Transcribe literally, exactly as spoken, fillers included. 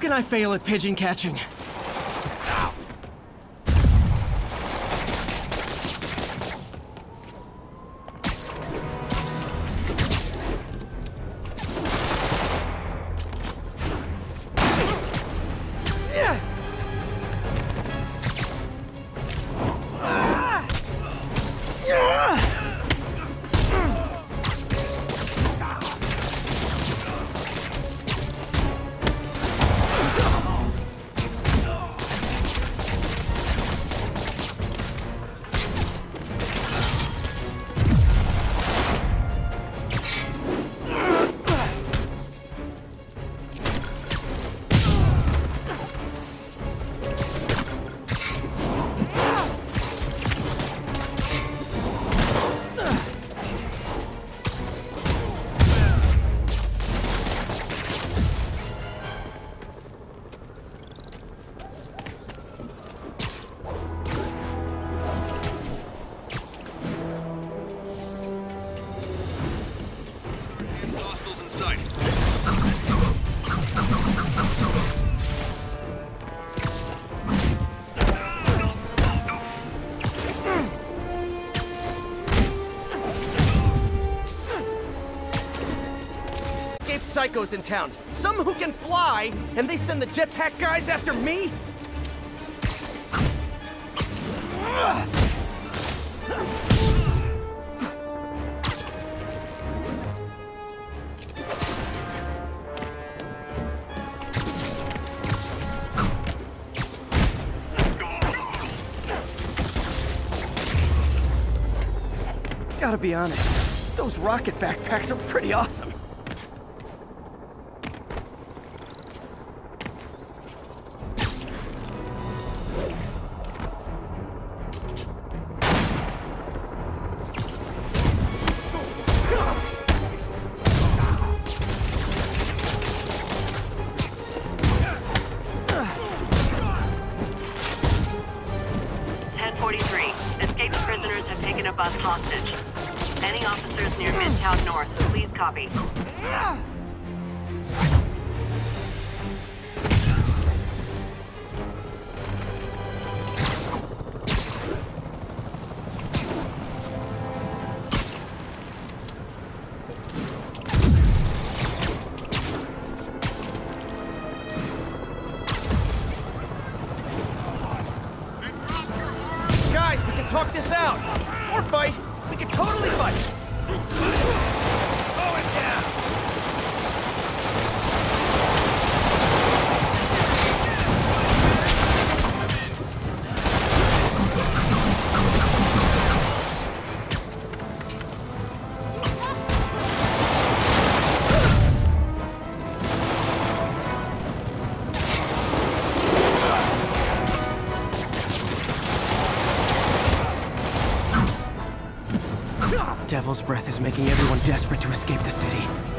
can I fail at pigeon catching? Psychos in town. Some who can fly, and they send the jetpack guys after me? Gotta be honest, those rocket backpacks are pretty awesome. ten forty-three. Escaped prisoners have taken a bus hostage. Any officers near Midtown North, please copy. Guys, we can talk this out! Or fight! We can totally fight! Going down! Devil's Breath is making everyone desperate to escape the city.